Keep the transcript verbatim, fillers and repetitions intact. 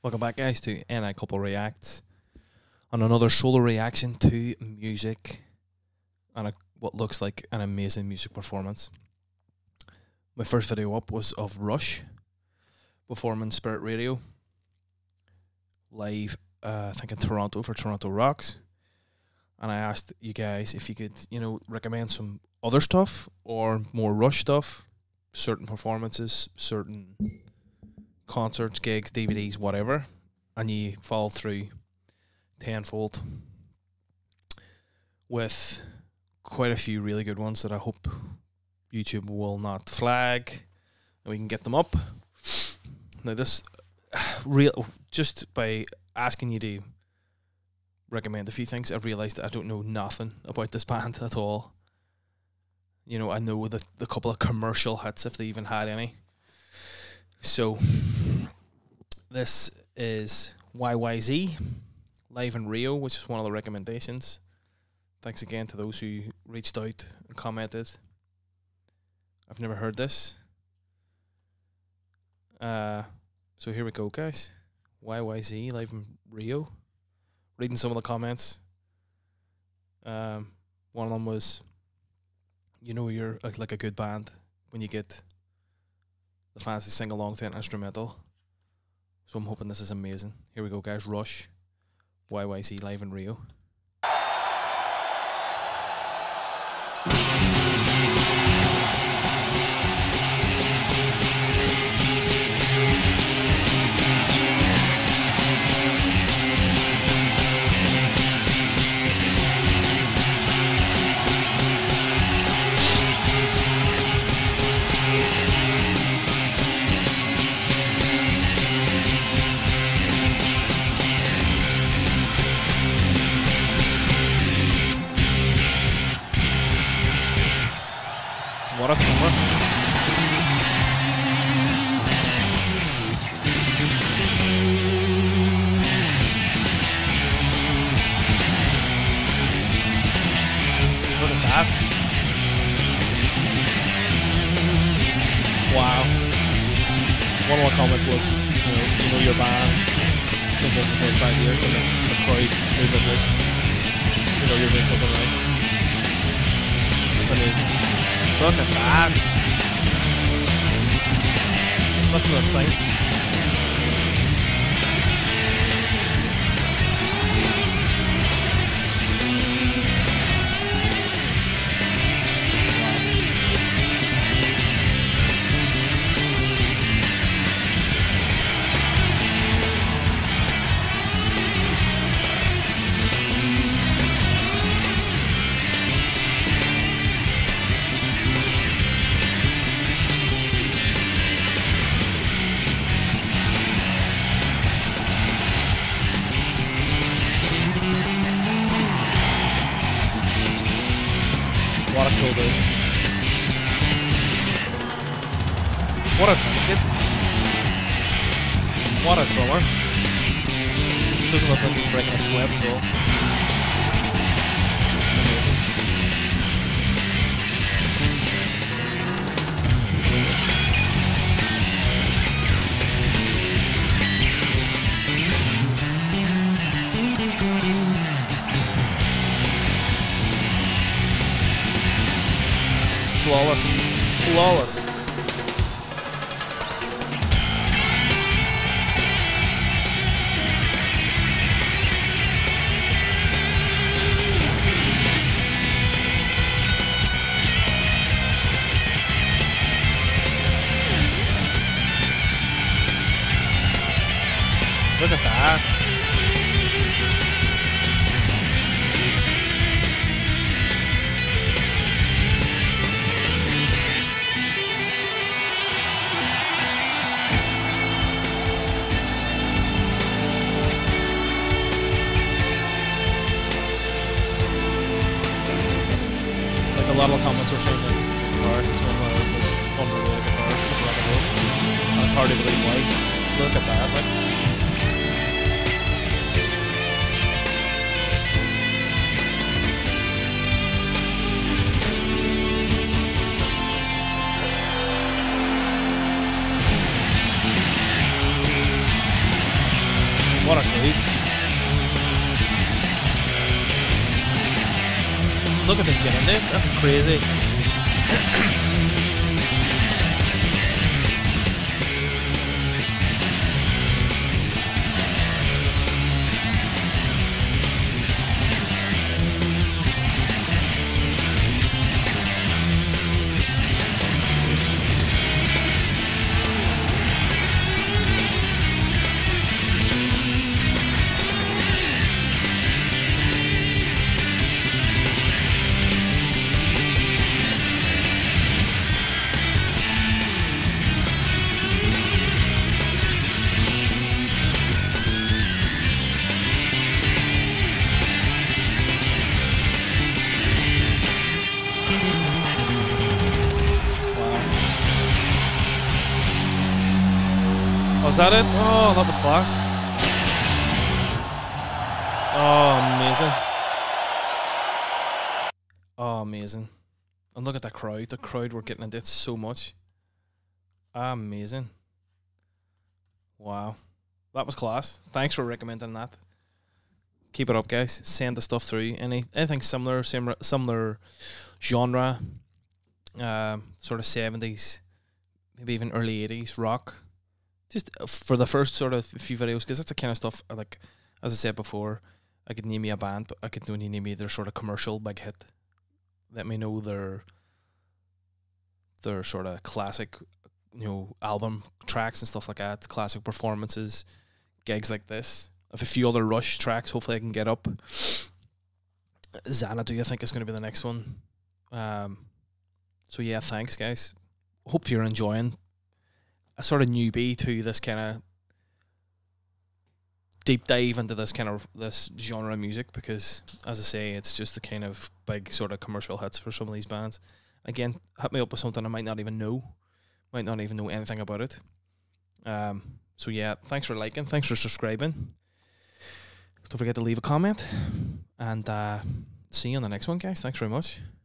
Welcome back, guys, to N I Couple Reacts on another solo reaction to music and a, what looks like an amazing music performance. My first video up was of Rush performing Spirit Radio live, uh, I think in Toronto for Toronto Rocks, and I asked you guys if you could, you know, recommend some other stuff or more Rush stuff, certain performances, certain concerts, gigs, D V Ds, whatever, and you fall through tenfold with quite a few really good ones that I hope YouTube will not flag and we can get them up. Now this real just by asking you to recommend a few things, I've realised that I don't know nothing about this band at all. You know, I know the the couple of commercial hits, if they even had any. So this is Y Y Z live in Rio, which is one of the recommendations. Thanks again to those who reached out and commented. I've never heard this. Uh, so here we go, guys. Y Y Z live in Rio. Reading some of the comments. Um, one of them was, you know, you're like, like a good band when you get the fans to sing along to an instrumental. So I'm hoping this is amazing. Here we go, guys. Rush, Y Y Z live in Rio. What a drummer. Look at that. Wow. One of my comments was, you know, you know your band, it's been going for thirty-five years, but the, the crowd moves like this. You know you're doing something right. That's amazing. Look at that. Must be upside. What a cool dude. What a drum kid. What a drummer. Doesn't look like he's breaking a sweat at all. Amazing. Flawless. Flawless. Look at that. A lot of the comments were saying that the guitarist is one of the most underrated guitarists around the world. And it's hard to believe why. Look at that, like. Look at them get in there. That's crazy. Was that it? Oh, that was class. Oh, amazing. Oh, amazing. And look at that crowd. The crowd were getting into it so much. Amazing. Wow. That was class. Thanks for recommending that. Keep it up, guys. Send the stuff through. Any anything similar, similar, similar genre, uh, sort of seventies, maybe even early eighties rock. Just for the first sort of few videos, because that's the kind of stuff, like, as I said before, I could name you a band, but I could only name you their sort of commercial big hit. Let me know their their sort of classic, you know, album tracks and stuff like that, classic performances, gigs like this. I have a few other Rush tracks, hopefully I can get up. Xanadu, I think, is going to be the next one. Um, so yeah, thanks, guys. Hope you're enjoying a sort of newbie to this kind of deep dive into this kind of this genre of music, because as I say, it's just the kind of big sort of commercial hits for some of these bands. Again, hit me up with something I might not even know, might not even know anything about it. Um, so yeah, thanks for liking, thanks for subscribing. Don't forget to leave a comment, and uh, see you on the next one, guys. Thanks very much.